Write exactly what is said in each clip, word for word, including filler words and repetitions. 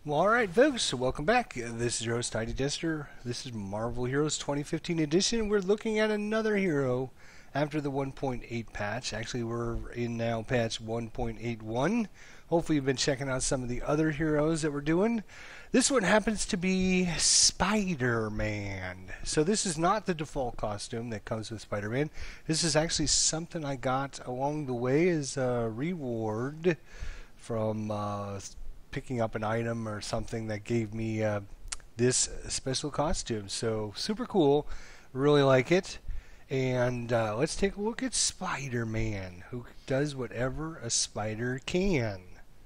Well, alright folks, so welcome back. This is your host, Tidy Jester. This is Marvel Heroes twenty fifteen edition. We're looking at another hero after the one point eight patch. Actually, we're in now patch one point eight one. Hopefully you've been checking out some of the other heroes that we're doing. This one happens to be Spider-Man. So this is not the default costume that comes with Spider-Man. This is actually something I got along the way as a reward from uh, picking up an item or something that gave me uh, this special costume. So super cool. Really like it. And uh, let's take a look at Spider-Man, who does whatever a spider can.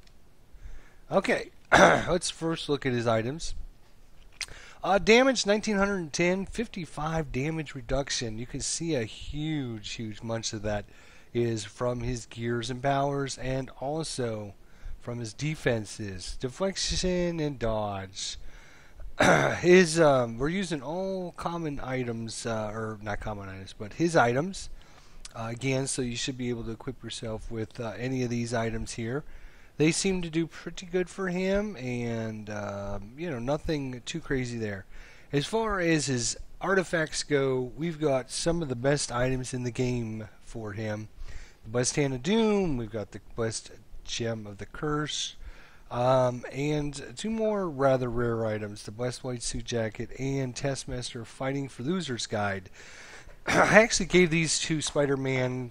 Okay, let's first look at his items. Uh, damage nineteen ten, fifty-five damage reduction. You can see a huge, huge bunch of that is from his gears and powers, and also from his defenses, deflection and dodge. his um, we're using all common items, uh, or not common items, but his items. Uh, again, so you should be able to equip yourself with uh, any of these items here. They seem to do pretty good for him, and uh, you know, nothing too crazy there. As far as his artifacts go, we've got some of the best items in the game for him. The Blessed Hand of Doom, we've got the Blessed Gem of the Curse, um, and two more rather rare items, the Blessed White Suit Jacket and Taskmaster Fighting for Losers Guide. I actually gave these to Spider-Man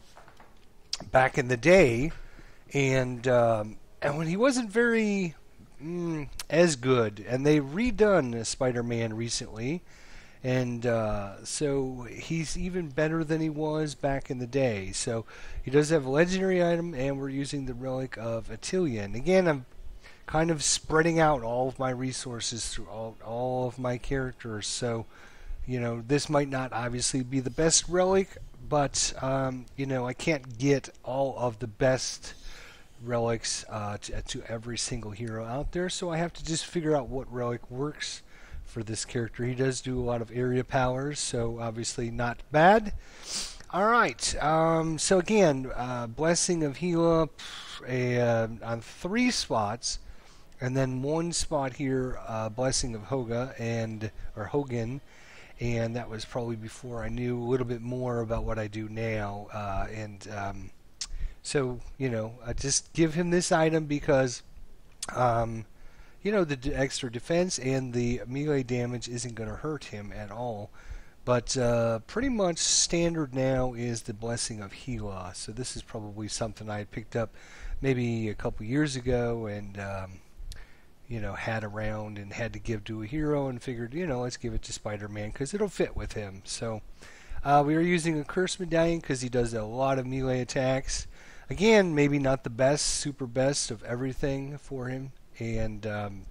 back in the day, and um, and when he wasn't very mm, as good, and they redone Spider-Man recently, and uh, so he's even better than he was back in the day. So he does have a legendary item, and we're using the Relic of Atilian. Again, I'm kind of spreading out all of my resources through all, all of my characters. So, you know, this might not obviously be the best relic, but, um, you know, I can't get all of the best relics uh, to, to every single hero out there. So I have to just figure out what relic works for this character. He does do a lot of area powers, so obviously not bad. Alright, um, so again, uh, Blessing of Hela a, uh, on three spots, and then one spot here, uh, Blessing of Hoga, and or Hogan, and that was probably before I knew a little bit more about what I do now, uh, and um, so, you know, I just give him this item because um, you know, the d extra defense and the melee damage isn't going to hurt him at all. But uh, pretty much standard now is the Blessing of Hela. So this is probably something I had picked up maybe a couple years ago and, um, you know, had around and had to give to a hero and figured, you know, let's give it to Spider-Man because it'll fit with him. So uh, we are using a Curse Medallion because he does a lot of melee attacks. Again, maybe not the best, super best of everything for him. And um,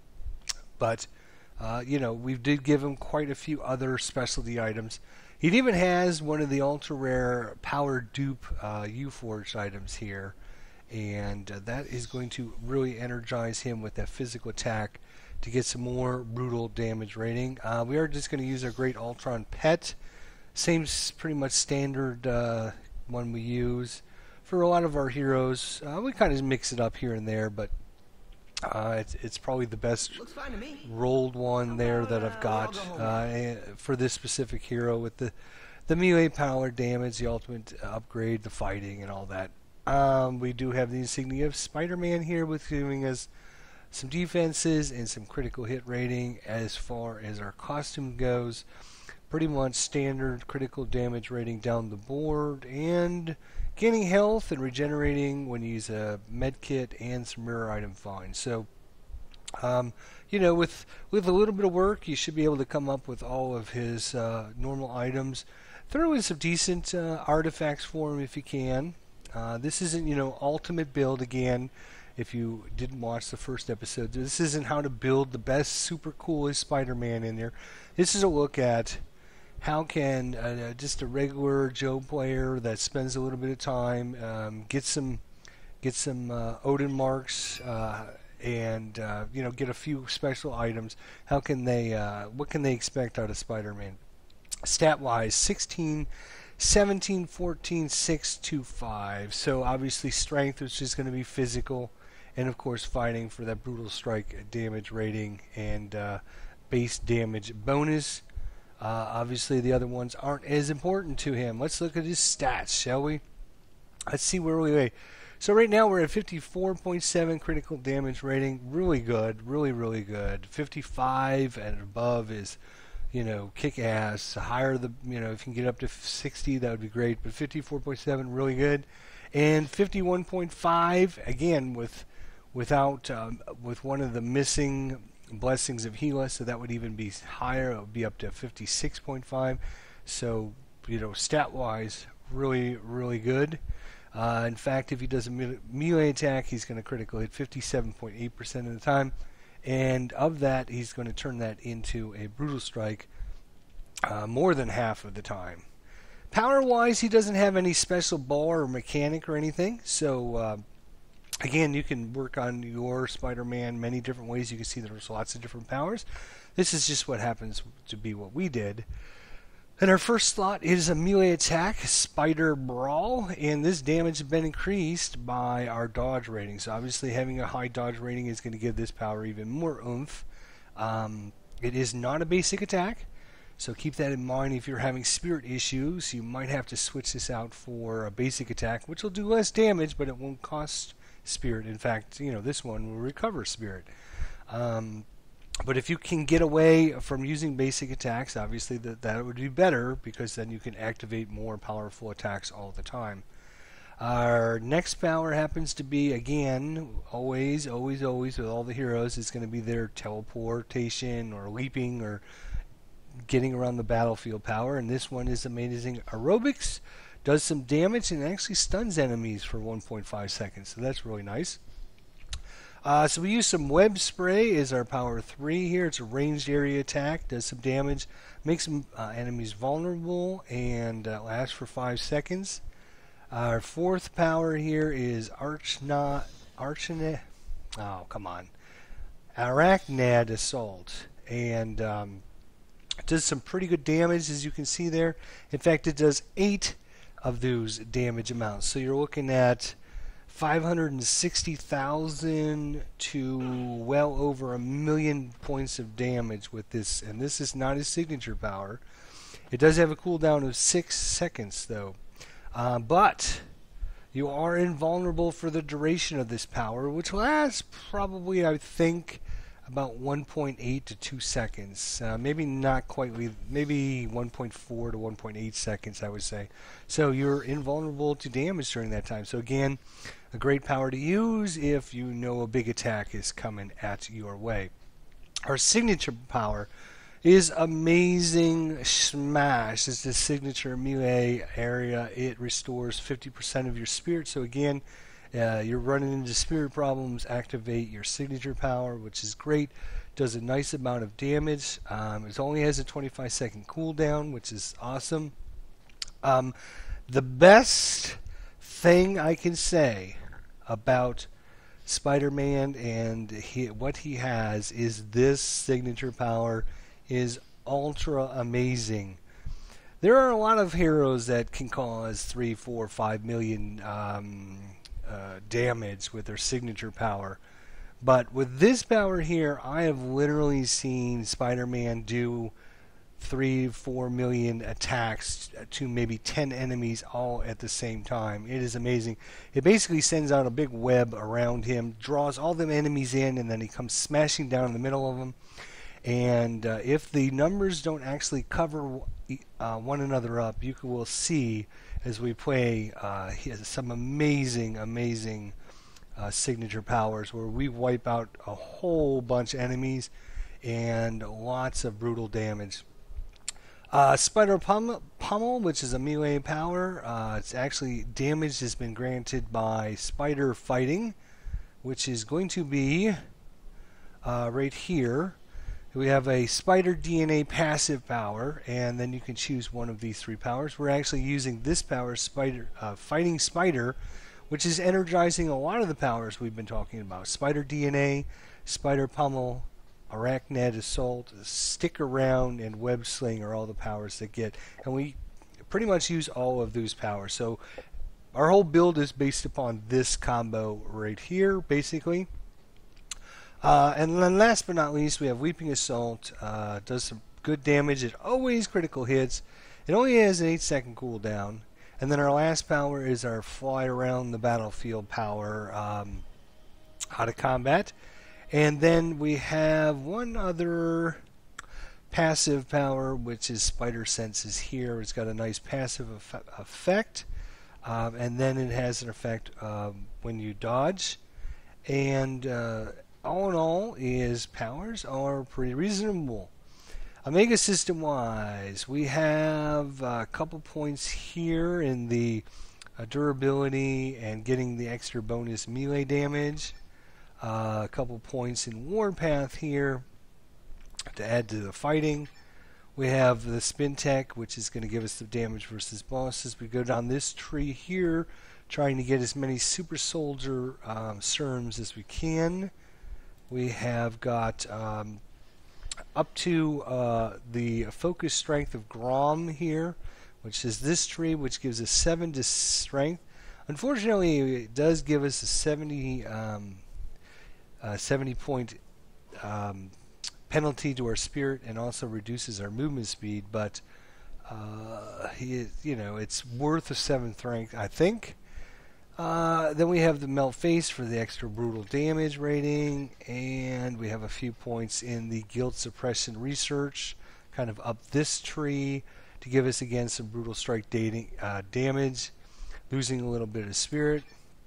but uh, you know, we did give him quite a few other specialty items. He even has one of the ultra rare power dupe uh, U-Forged items here, and uh, that is going to really energize him with that physical attack to get some more brutal damage rating. Uh, we are just going to use our Great Ultron Pet, same pretty much standard uh, one we use for a lot of our heroes. Uh, we kind of mix it up here and there, but Uh, it's, it's probably the best rolled one there that I've got uh, for this specific hero with the, the melee power damage, the ultimate upgrade, the fighting, and all that. Um, we do have the insignia of Spider-Man here with giving us some defenses and some critical hit rating. As far as our costume goes, pretty much standard critical damage rating down the board, and gaining health and regenerating when you use a med kit and some rare item finds. So, um, you know, with with a little bit of work, you should be able to come up with all of his uh, normal items. Throw in some decent uh, artifacts for him if you can. Uh, this isn't, you know, ultimate build again. If you didn't watch the first episode, this isn't how to build the best, super coolest Spider-Man in there. This is a look at how can uh, just a regular Joe player that spends a little bit of time um, get some get some uh, Odin marks uh, and uh, you know, get a few special items? How can they? Uh, what can they expect out of Spider-Man? Stat-wise, sixteen, seventeen, fourteen, six, two, five. So obviously strength, which is going to be physical, and of course fighting for that brutal strike damage rating and uh, base damage bonus. Uh, obviously, the other ones aren't as important to him. Let's look at his stats, shall we? Let's see where we are. So right now we're at fifty-four point seven critical damage rating. Really good. Really, really good. fifty-five and above is, you know, kick ass. Higher the, you know, if you can get up to sixty, that would be great. But fifty-four point seven, really good. And fifty-one point five, again, with without um, with one of the missing blessings of Gila, so that would even be higher. It would be up to fifty-six point five. So, you know, stat-wise, really, really good. Uh, in fact, if he does a me melee attack, he's going to critical hit fifty-seven point eight percent of the time. And of that, he's going to turn that into a brutal strike uh, more than half of the time. Power-wise, he doesn't have any special bar or mechanic or anything. So, uh, again, you can work on your Spider-Man many different ways. You can see there's lots of different powers. This is just what happens to be what we did. And our first slot is a melee attack, Spider Brawl, and this damage has been increased by our dodge rating. So obviously having a high dodge rating is going to give this power even more oomph. Um, it is not a basic attack, so keep that in mind. If you're having spirit issues, you might have to switch this out for a basic attack, which will do less damage, but it won't cost spirit. In fact, you know, this one will recover spirit. Um, But if you can get away from using basic attacks, obviously that, that would be better, because then you can activate more powerful attacks all the time. Our next power happens to be, again, always, always, always with all the heroes, is going to be their teleportation or leaping or getting around the battlefield power. And this one is amazing aerobics, does some damage, and actually stuns enemies for one point five seconds. So that's really nice. Uh, so we use some web spray as our power three here. It's a ranged area attack, does some damage, makes some uh, enemies vulnerable, and uh, lasts for five seconds. Our fourth power here is Archna, Archna, oh come on, Arachnid Assault, and um, it does some pretty good damage, as you can see there. In fact, it does eight of those damage amounts. So you're looking at five hundred sixty thousand to well over a million points of damage with this, and this is not his signature power. It does have a cooldown of six seconds though, uh, but you are invulnerable for the duration of this power, which lasts probably, I think, about one point eight to two seconds. Uh, maybe not quite, maybe one point four to one point eight seconds, I would say. So you're invulnerable to damage during that time. So again, a great power to use if you know a big attack is coming at your way. Our signature power is Amazing Smash. It's the signature melee area. It restores fifty percent of your spirit. So again, uh, you're running into spirit problems, activate your signature power, which is great. Does a nice amount of damage. Um, it only has a twenty-five second cooldown, which is awesome. Um, the best thing I can say about Spider-Man and he, what he has is this signature power is ultra amazing. There are a lot of heroes that can cause three, four, five million um, uh, damage with their signature power, but with this power here, I have literally seen Spider-Man do three, four million attacks to maybe ten enemies all at the same time. It is amazing. It basically sends out a big web around him, draws all them enemies in, and then he comes smashing down in the middle of them. And uh, if the numbers don't actually cover uh, one another up, you will see as we play uh, he has some amazing, amazing uh, signature powers where we wipe out a whole bunch of enemies and lots of brutal damage. Uh, Spider Pummel, Pummel, which is a melee power, uh, it's actually damage has been granted by Spider Fighting, which is going to be uh, right here. We have a Spider D N A passive power, and then you can choose one of these three powers. We're actually using this power, Spider uh, Fighting Spider, which is energizing a lot of the powers we've been talking about. Spider D N A, Spider Pummel, Arachnid Assault, Stick Around, and Web Sling are all the powers that get. And we pretty much use all of those powers. So our whole build is based upon this combo right here, basically. Uh, and then last but not least, we have Weeping Assault. Uh, does some good damage. It always critical hits. It only has an eight second cooldown. And then our last power is our Fly Around the Battlefield power um, out of combat. And then we have one other passive power, which is Spider Senses here. It's got a nice passive eff effect. Um, and then it has an effect um, when you dodge. And uh, all in all, his powers are pretty reasonable. Omega System wise, we have a couple points here in the uh, durability and getting the extra bonus melee damage. Uh, a couple points in Warpath here to add to the fighting. We have the Spin Tech, which is going to give us the damage versus bosses. We go down this tree here, trying to get as many Super Soldier um, serums as we can. We have got um, up to uh, the focus strength of Grom here, which is this tree, which gives us seven to strength. Unfortunately, it does give us a seventy, um, uh, seventy point um, penalty to our spirit, and also reduces our movement speed. But uh, he, you know, it's worth a seventh rank, I think. Uh, then we have the Melt Face for the extra brutal damage rating, and we have a few points in the Guilt Suppression Research, kind of up this tree, to give us again some brutal strike dating, uh, damage, losing a little bit of spirit.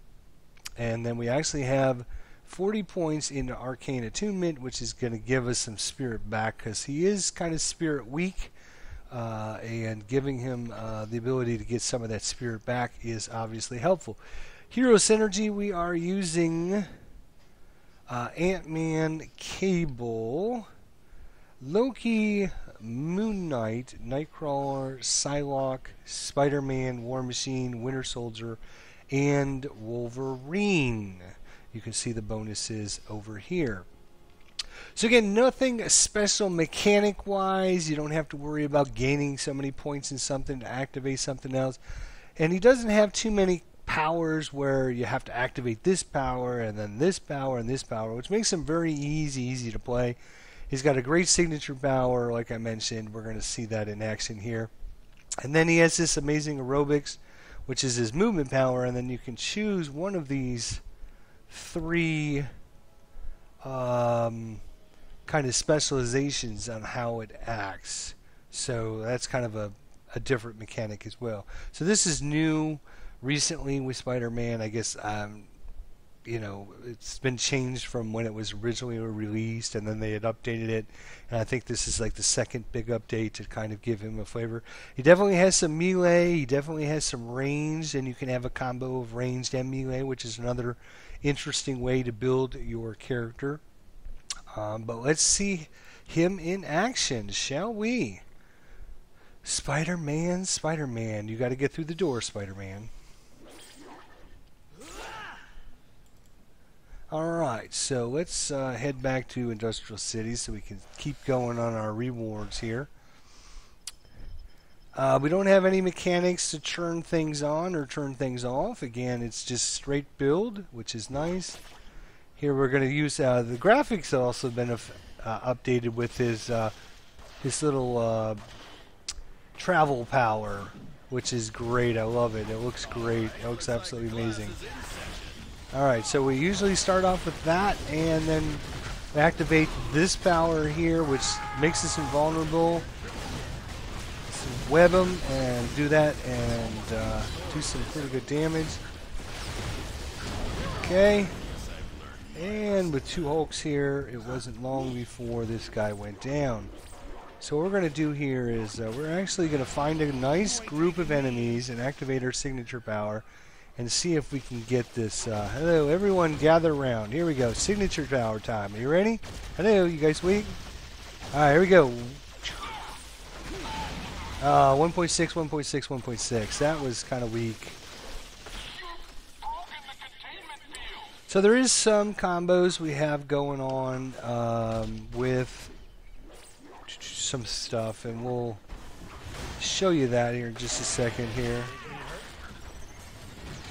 And then we actually have forty points in Arcane Attunement, which is going to give us some spirit back, because he is kind of spirit weak. Uh, and giving him uh, the ability to get some of that spirit back is obviously helpful. Hero Synergy, we are using uh, Ant-Man, Cable, Loki, Moon Knight, Nightcrawler, Psylocke, Spider-Man, War Machine, Winter Soldier, and Wolverine. You can see the bonuses over here. So again, nothing special mechanic-wise. You don't have to worry about gaining so many points in something to activate something else. And he doesn't have too many powers where you have to activate this power and then this power and this power, which makes him very easy, easy to play. He's got a great signature power, like I mentioned. We're going to see that in action here. And then he has this amazing aerobics, which is his movement power. And then you can choose one of these three um, kind of specializations on how it acts. So that's kind of a, a different mechanic as well. So this is new recently with Spider-Man. I guess um, you know, it's been changed from when it was originally released, and then they had updated it. And I think this is like the second big update to kind of give him a flavor. He definitely has some melee. He definitely has some range, and you can have a combo of ranged and melee, which is another interesting way to build your character. Um, but let's see him in action, shall we? Spider-Man, Spider-Man. You got to get through the door, Spider-Man. Alright, so let's uh, head back to Industrial City so we can keep going on our rewards here. Uh, we don't have any mechanics to turn things on or turn things off. Again, it's just straight build, which is nice. Here we're going to use uh, the graphics have also been uh, updated with his uh, his little uh, travel power, which is great. I love it. It looks great. It looks absolutely amazing. Alright, so we usually start off with that, and then we activate this power here, which makes us invulnerable. So web them and do that, and uh, do some pretty good damage. Okay. And with two Hulks here, it wasn't long before this guy went down. So what we're going to do here is uh, we're actually going to find a nice group of enemies and activate our signature power and see if we can get this. Uh, hello, everyone, gather around. Here we go, signature power time. Are you ready? Hello, you guys weak? All right, here we go. Uh, one point six, one point six, one point six. That was kind of weak. So there is some combos we have going on um, with some stuff, and we'll show you that here in just a second here.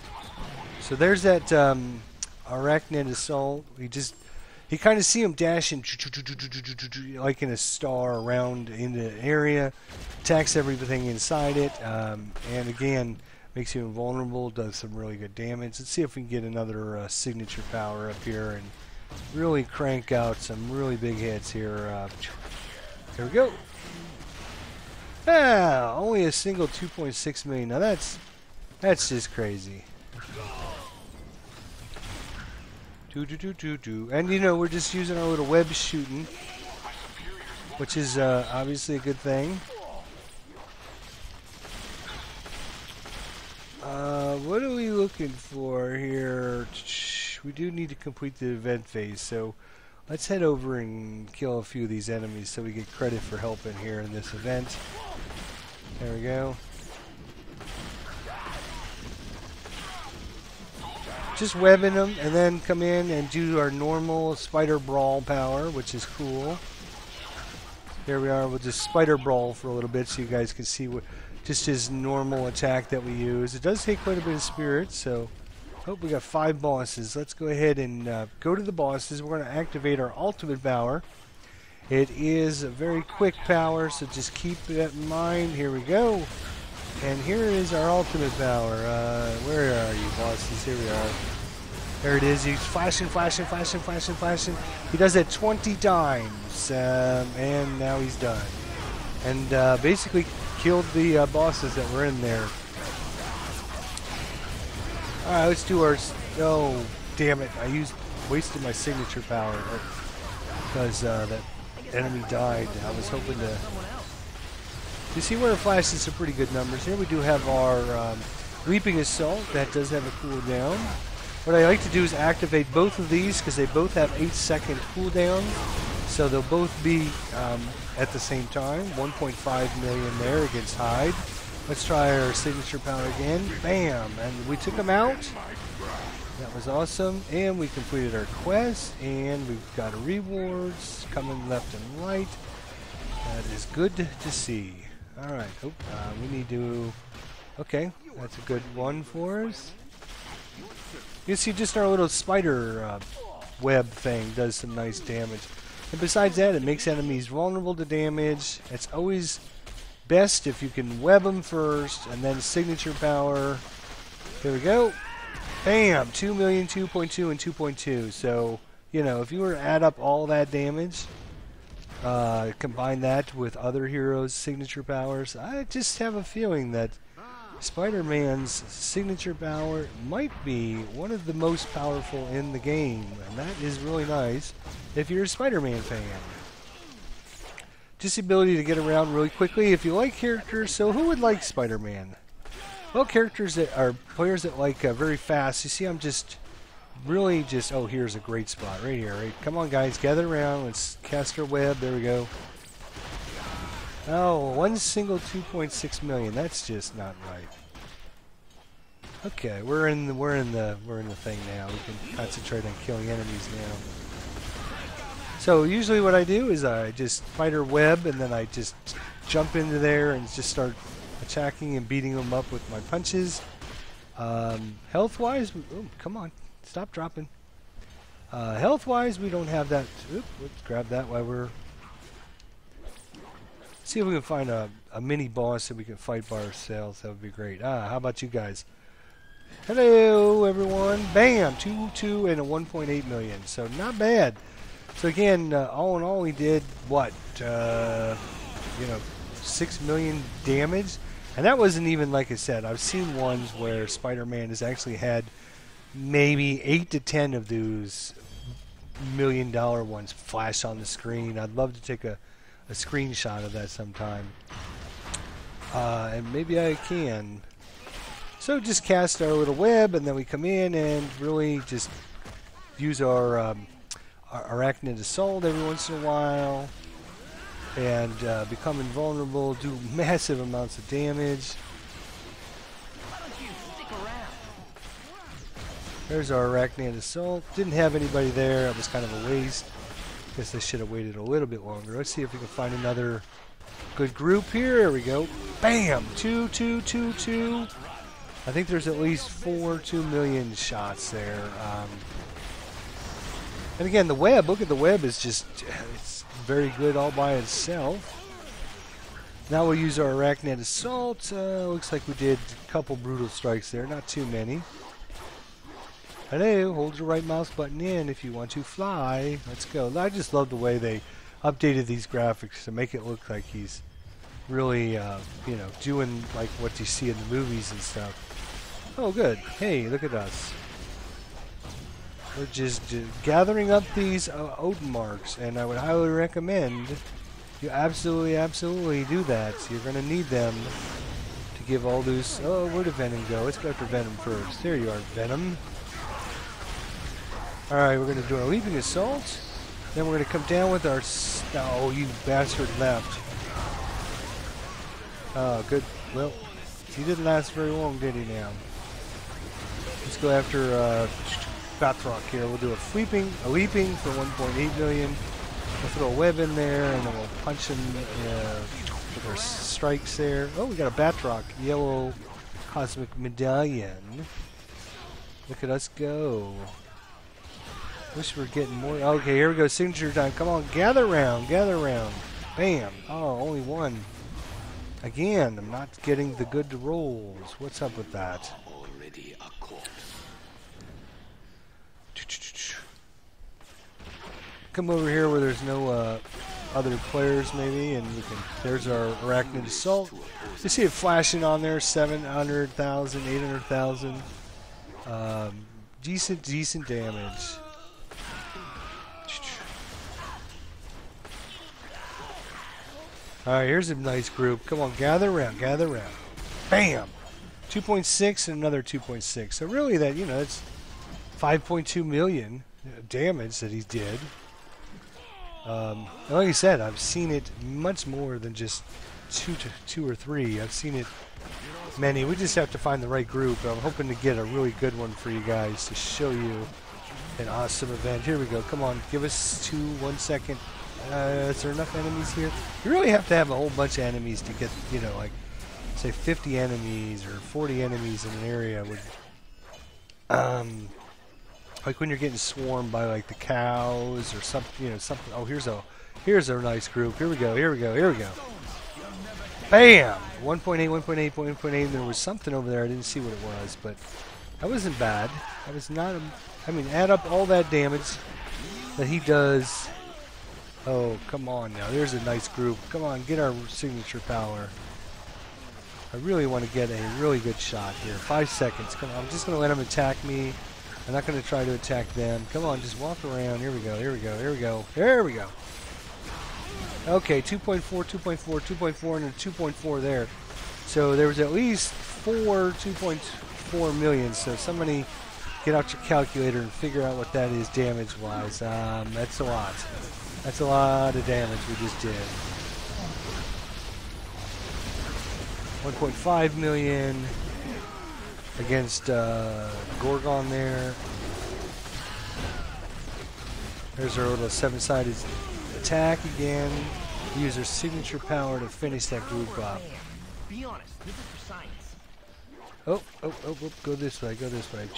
So there's that um, arachnid assault. We just you kind of see him dashing like in a star around in the area, attacks everything inside it, um, and again makes you invulnerable. Does some really good damage. Let's see if we can get another uh, signature power up here and really crank out some really big hits here. Uh, here we go. Ah, only a single two point six million. Now that's that's just crazy. Do do do do do. And you know we're just using our little web shooting, which is uh, obviously a good thing. Uh, what are we looking for here? We do need to complete the event phase, so let's head over and kill a few of these enemies so we get credit for helping here in this event. There we go. Just webbing them and then come in and do our normal spider brawl power, which is cool. Here we are. We'll just spider brawl for a little bit so you guys can see what just his normal attack that we use. It does take quite a bit of spirit, so oh, we got five bosses. Let's go ahead and uh, go to the bosses. We're going to activate our ultimate power. It is a very quick power, so just keep that in mind. Here we go. And here is our ultimate power. Uh, where are you, bosses? Here we are. There it is. He's flashing, flashing, flashing, flashing, flashing. He does it twenty times, um, and now he's done. And uh, basically killed the uh, bosses that were in there. Alright, let's do our... Oh, damn it. I used wasted my signature power because uh, that enemy died. I was hoping to... You see where it flashes some pretty good numbers. Here we do have our um, Leaping Assault. That does have a cooldown. What I like to do is activate both of these because they both have eight second cooldown. So they'll both be um, at the same time. one point five million there against Hyde. Let's try our signature power again. Bam! And we took them out. That was awesome. And we completed our quest. And we've got rewards coming left and right. That is good to see. Alright. Oh, uh, we need to... Okay. That's a good one for us. You see just our little spider uh, web thing does some nice damage. And besides that, it makes enemies vulnerable to damage. It's always best if you can web them first, and then signature power. Here we go. Bam! two million, two point two, and two point two. So, you know, if you were to add up all that damage, uh, combine that with other heroes' signature powers, I just have a feeling that Spider-Man's signature power might be one of the most powerful in the game, and that is really nice if you're a Spider-Man fan. Just the ability to get around really quickly if you like characters. So who would like Spider-Man? Well, characters that are players that like uh, very fast. You see, I'm just really just, oh, here's a great spot right here. Right? Come on, guys, gather around. Let's cast our web. There we go. Oh, one single two point six million. That's just not right. Okay, we're in the we're in the we're in the thing now. We can concentrate on killing enemies now. So usually what I do is I just spider web and then I just jump into there and just start attacking and beating them up with my punches. Um, health-wise, oh, come on, stop dropping. Uh, health-wise, we don't have that. Oop, let's grab that while we're. See if we can find a, a mini boss that we can fight by ourselves. That would be great. Ah, how about you guys? Hello, everyone. Bam! Two, two, and a one point eight million. So not bad. So again, uh, all in all, we did what? Uh, you know, six million damage, and that wasn't even like I said. I've seen ones where Spider-Man has actually had maybe eight to ten of those million-dollar ones flash on the screen. I'd love to take a a screenshot of that sometime, uh, and maybe I can. So just cast our little web, and then we come in and really just use our, um, our arachnid assault every once in a while, and uh, become invulnerable, do massive amounts of damage. There's our arachnid assault. Didn't have anybody there. It was kind of a waste. Guess I should have waited a little bit longer. Let's see if we can find another good group here. There we go. Bam! Two, two, two, two. I think there's at least four two million shots there. Um, and again, the web, look at the web, is just, it's very good all by itself. Now we'll use our Arachnid Assault. Uh, looks like we did a couple brutal strikes there, not too many. Hello, hold your right mouse button in if you want to fly. Let's go. I just love the way they updated these graphics to make it look like he's really, uh, you know, doing like what you see in the movies and stuff. Oh, good. Hey, look at us. We're just uh, gathering up these uh, Odin marks, and I would highly recommend you absolutely, absolutely do that. You're going to need them to give all those... Oh, where did Venom go? Let's go after Venom first. There you are, Venom. Alright, we're going to do our Leaping Assault. Then we're going to come down with our... Oh, you bastard left. Oh, good. Well, he didn't last very long, did he now? Let's go after uh, Batroc here. We'll do a Leaping, a leaping for one point eight million. We'll throw a web in there, and then we'll punch him uh, with our strikes there. Oh, we got a Batroc, yellow cosmic medallion. Look at us go. Wish we were getting more. Okay, here we go. Signature time. Come on, gather round, gather round. Bam. Oh, only one. Again, I'm not getting the good rolls. What's up with that? Come over here where there's no uh, other players, maybe, and we can. There's our Arachnid Assault. You see it flashing on there, seven hundred thousand, eight hundred thousand. Um, decent, decent damage. All right, here's a nice group. Come on, gather around, gather around. Bam! two point six and another two point six. So really, that you know, it's five point two million damage that he did. Um, and like I said, I've seen it much more than just two to two or three. I've seen it many. We just have to find the right group. I'm hoping to get a really good one for you guys to show you an awesome event. Here we go. Come on, give us two, one second. Uh, is there enough enemies here? You really have to have a whole bunch of enemies to get, you know, like, say fifty enemies or forty enemies in an area. Would, um, like when you're getting swarmed by like the cows or something, you know, something. Oh, here's a, here's a nice group. Here we go. Here we go. Here we go. Bam! one point eight, one point eight, one point eight. There was something over there. I didn't see what it was, but that wasn't bad. That was not. A, I mean, add up all that damage that he does. Oh, come on now. There's a nice group. Come on, get our signature power. I really want to get a really good shot here. Five seconds. Come on. I'm just going to let them attack me. I'm not going to try to attack them. Come on, just walk around. Here we go. Here we go. Here we go. Here we go. Okay, two point four, two point four, two point four, and a two point four there. So there was at least four two point four million. So somebody get out your calculator and figure out what that is damage-wise. Um, that's a lot. That's a lot of damage we just did. one point five million against uh, Gorgon there. There's our little seven-sided attack again. Use our signature power to finish that group up. Be honest, this is for science. Oh, oh, oh, oh, go this way, go this way.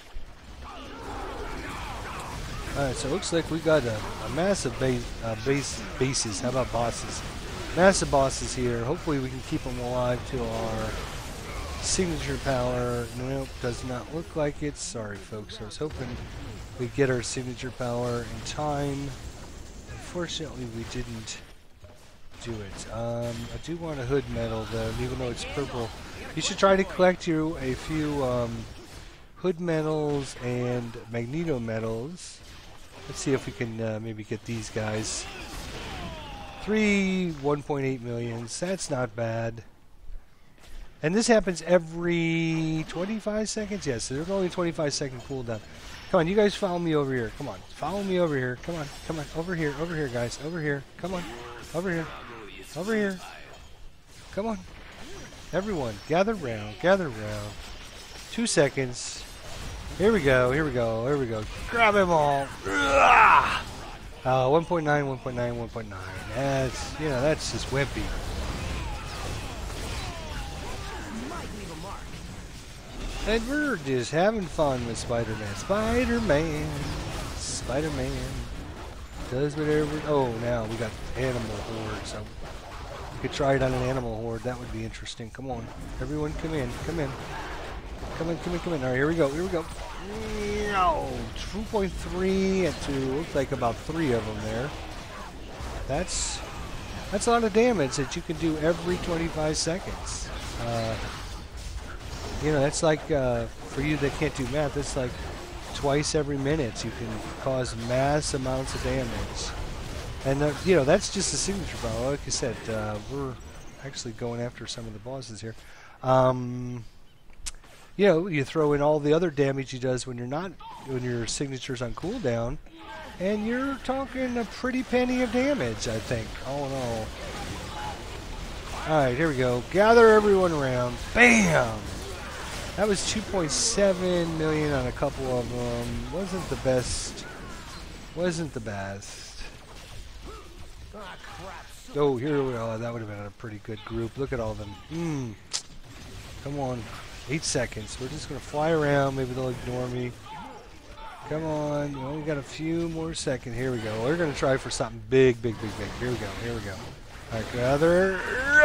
Alright, so it looks like we got a, a massive base, uh, base bases. How about bosses? Massive bosses here. Hopefully we can keep them alive to our signature power. Nope, does not look like it. Sorry, folks. I was hoping we'd get our signature power in time. Unfortunately, we didn't do it. Um, I do want a hood medal, though, even though it's purple. You should try to collect you a few um, hood medals and magneto medals. Let's see if we can uh, maybe get these guys. Three one point eight millions. That's not bad. And this happens every twenty-five seconds? Yes, so there's only a twenty-five second cooldown. Come on, you guys follow me over here. Come on, follow me over here. Come on, come on, over here, over here, guys. Over here. Come on, over here. Over here. Come on. Everyone, gather round, gather round. Two seconds. Here we go, here we go, here we go. Grab them all. Uh, one point nine, one point nine, one point nine. That's, you know, that's just wimpy. And we're just having fun with Spider-Man. Spider-Man. Spider-Man. Does whatever. Oh, now we got animal horde. So we could try it on an animal horde. That would be interesting. Come on. Everyone come in. Come in. Come in, come in, come in. All right, here we go. Here we go. No. two point three and two. Looks like about three of them there. That's that's a lot of damage that you can do every twenty-five seconds. Uh, you know, that's like, uh, for you that can't do math, that's like twice every minute you can cause mass amounts of damage. And, uh, you know, that's just a signature power. Like I said, uh, we're actually going after some of the bosses here. Um, you know, you throw in all the other damage he does when you're not, when your signature's on cooldown, and you're talking a pretty penny of damage, I think, all in all. Alright, here we go. Gather everyone around. Bam! That was two point seven million on a couple of them. Wasn't the best. Wasn't the best. Oh, here we go. That would have been a pretty good group. Look at all of them. Mmm. Come on. Eight seconds. We're just going to fly around. Maybe they'll ignore me. Come on. We only got a few more seconds. Here we go. We're going to try for something big, big, big, big. Here we go. Here we go. All right, gather.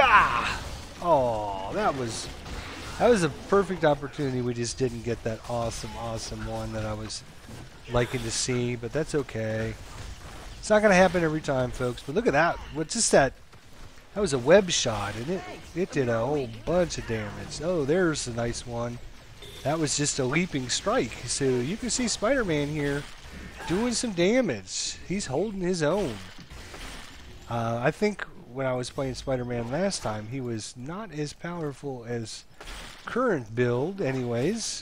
Oh, that was... That was a perfect opportunity. We just didn't get that awesome, awesome one that I was liking to see, but that's okay. It's not going to happen every time, folks. But look at that. What's just that? That was a web shot, and it it did a whole bunch of damage. Oh, there's a nice one. That was just a leaping strike. So you can see Spider-Man here doing some damage. He's holding his own. Uh, I think when I was playing Spider-Man last time, he was not as powerful as current build, anyways.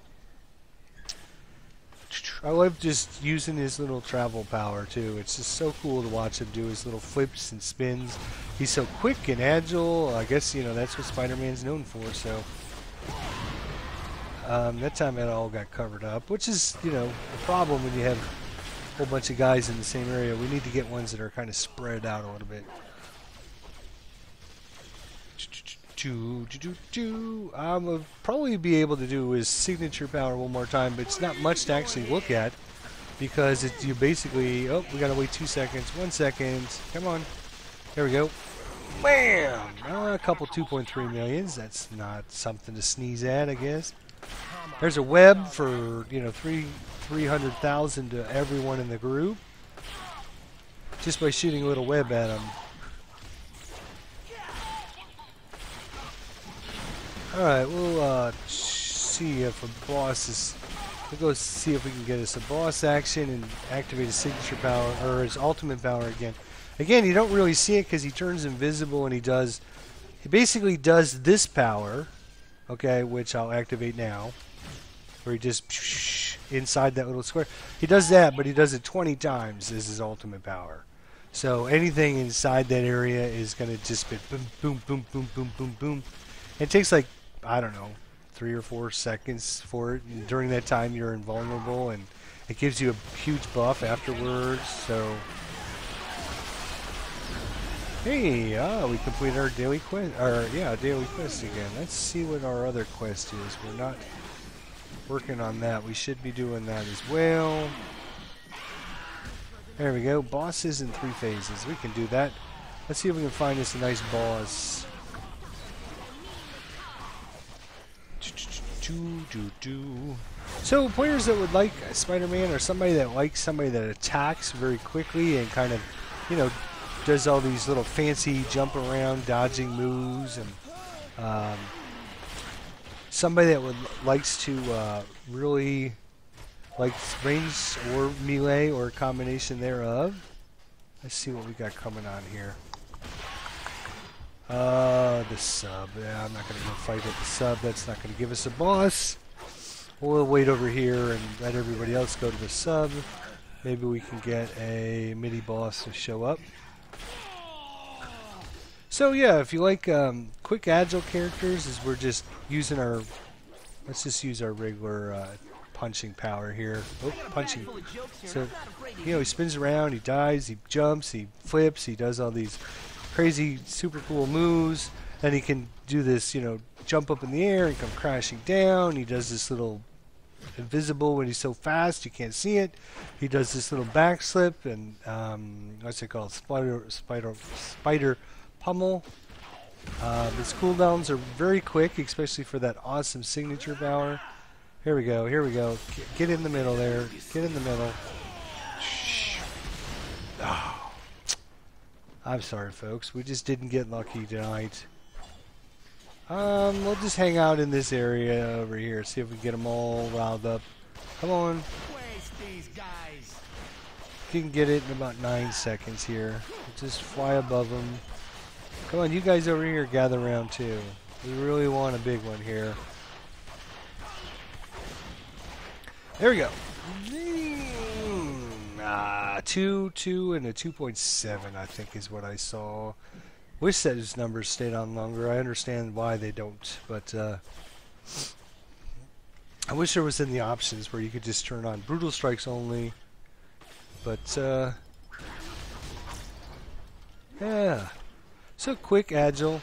I love just using his little travel power too. It's just so cool to watch him do his little flips and spins. He's so quick and agile. I guess, you know, that's what Spider-Man's known for. So um, that time it all got covered up, which is, you know, a problem when you have a whole bunch of guys in the same area. We need to get ones that are kind of spread out a little bit. Do, do, do, do. Um, I'll probably be able to do his signature power one more time, but it's not much to actually look at because it's you basically. Oh, we gotta wait two seconds. One second. Come on. There we go. Bam! Uh, a couple two point three millions. That's not something to sneeze at, I guess. There's a web for you know three three hundred thousand to everyone in the group just by shooting a little web at them. Alright, we'll uh, see if a boss is... We'll go see if we can get us a boss action and activate his signature power, or his ultimate power again. Again, you don't really see it because he turns invisible and he does... He basically does this power, okay, which I'll activate now, where he just... inside that little square. He does that, but he does it twenty times as his ultimate power. So anything inside that area is going to just be boom, boom, boom, boom, boom, boom, boom. It takes like... I don't know, three or four seconds for it. And during that time, you're invulnerable, and it gives you a huge buff afterwards. So, hey, ah, we completed our daily quest. Or yeah, daily quest again. Let's see what our other quest is. We're not working on that. We should be doing that as well. There we go. Bosses in three phases. We can do that. Let's see if we can find us a nice boss. Do, do, do. So players that would like Spider-Man, or somebody that likes somebody that attacks very quickly and kind of, you know, does all these little fancy jump around, dodging moves, and um, somebody that would likes to uh, really like range or melee or a combination thereof. Let's see what we got coming on here. Uh, the sub. Yeah, I'm not going to go fight with the sub. That's not going to give us a boss. We'll wait over here and let everybody else go to the sub. Maybe we can get a mini boss to show up. So yeah, if you like um, quick agile characters, as we're just using our, let's just use our regular uh, punching power here. Oh, punching. So, you know, he spins around, he dives, he jumps, he flips, he does all these crazy, super cool moves. Then he can do this, you know, jump up in the air and come crashing down. He does this little invisible when he's so fast you can't see it. He does this little backslip and um, what's it called? Spider, spider, spider pummel. Uh, his cooldowns are very quick, especially for that awesome signature power. Here we go. Here we go. Get, get in the middle there. Get in the middle. Shh. Oh. I'm sorry, folks. We just didn't get lucky tonight. Um, we'll just hang out in this area over here. See if we can get them all riled up. Come on. You can get it in about nine seconds here. Just fly above them. Come on, you guys over here gather around too. We really want a big one here. There we go. Mm, ah, two, two, and a two point seven, I think, is what I saw. Wish those numbers stayed on longer. I understand why they don't, but uh, I wish there was in the options where you could just turn on brutal strikes only. But uh, yeah, so quick, agile.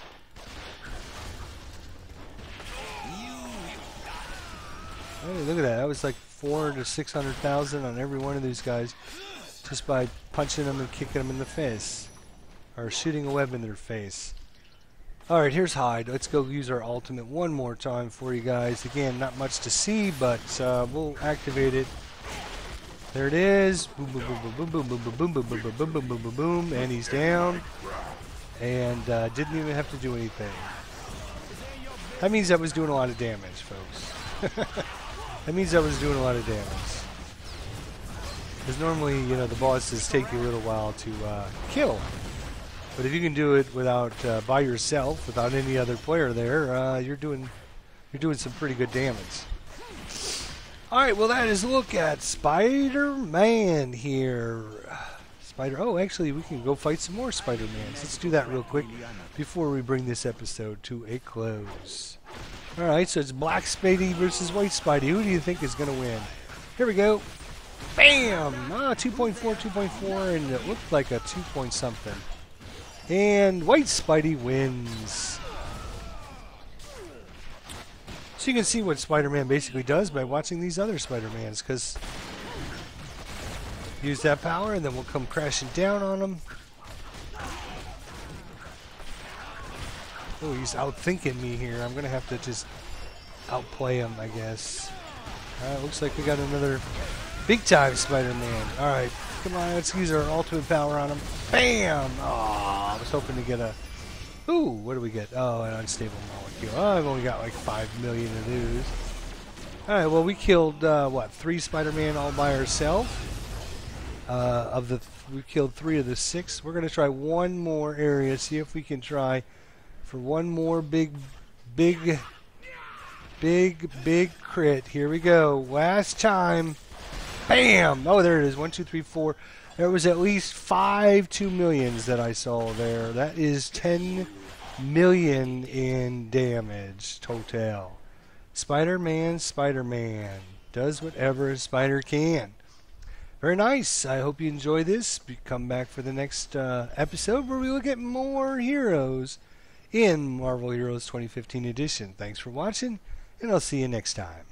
Hey, look at that! That was like four to six hundred thousand on every one of these guys, just by punching them and kicking them in the face. Or shooting a web in their face. Alright, here's Hyde. Let's go use our ultimate one more time for you guys. Again, not much to see, but uh, we'll activate it. There it is. Boom, boom, boom, boom, boom, boom, boom, boom, boom, boom, boom, boom, boom, boom, boom, boom, and he's down. And uh, didn't even have to do anything. That means I was doing a lot of damage, folks. That means I was doing a lot of damage. Because normally, you know, the bosses take you a little while to uh, kill. But if you can do it without uh, by yourself, without any other player there, uh, you're doing you're doing some pretty good damage. All right, well that is a look at Spider-Man here. Spider. Oh, actually, we can go fight some more Spider-Mans. Let's do that real quick before we bring this episode to a close. All right, so it's Black Spidey versus White Spidey. Who do you think is going to win? Here we go. Bam! Ah, two point four, two point four, and it looked like a two point something. And White Spidey wins. So you can see what Spider-Man basically does by watching these other Spider-Mans, because use that power and then we'll come crashing down on them. Oh, he's outthinking me here. I'm going to have to just outplay him, I guess. Alright, looks like we got another big-time Spider-Man. Alright, come on, let's use our ultimate power on him. Bam! Oh, I was hoping to get a... Ooh, what do we get? Oh, an unstable molecule. Oh, I've only got like five million of those. Alright, well, we killed, uh, what, three Spider-Man all by ourselves? Uh, of the... Th we killed three of the six. We're going to try one more area, see if we can try for one more big, big, big, big crit. Here we go. Last time. Bam! Oh, there it is. One, two, three, four. There was at least five two millions that I saw there. That is ten million in damage total. Spider-Man, Spider-Man does whatever a spider can. Very nice. I hope you enjoy this. Come back for the next uh, episode where we look at more heroes in Marvel Heroes twenty fifteen edition. Thanks for watching, and I'll see you next time.